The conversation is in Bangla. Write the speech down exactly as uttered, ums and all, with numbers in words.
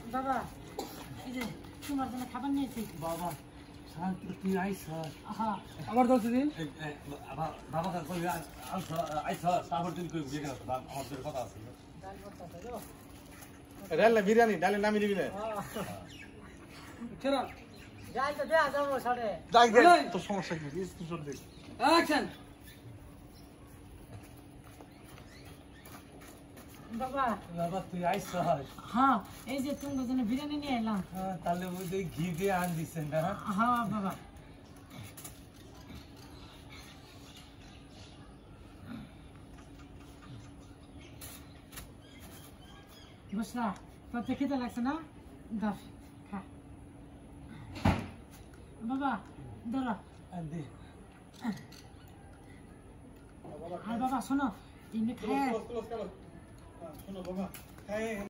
বাবা এই যে তোমার জন্য খাবার নিয়েছি বাবা সাল তুই আইছ হ্যাঁ আবার দশ দিন বাবা কই আইছ তারপর তুই কই বিয়ে করছ আমাদের কথা আছে ডাল ভর্তা তো ডাল না বিরিয়ানি ডালে নামি দিবি না চলো যাই তো দেয়া যাবো সাড়ে যাই দে তো সমস্যা কি স্ক্রিনশট দে অ্যাকশন বাবা বাবা তুই আইছ হ্যাঁ এই যে তোমার জন্য বিরিয়ানি নিয়ে এলাম হ্যাঁ তাহলে ওই ঘি দিয়ে আন দিছেন না হ্যাঁ বাবা বুঝলা তোর তো খেতে লাগছে না দশ খা বাবা ধরো দে আর বাবা শোনো এমনি খায় শোনো বাবা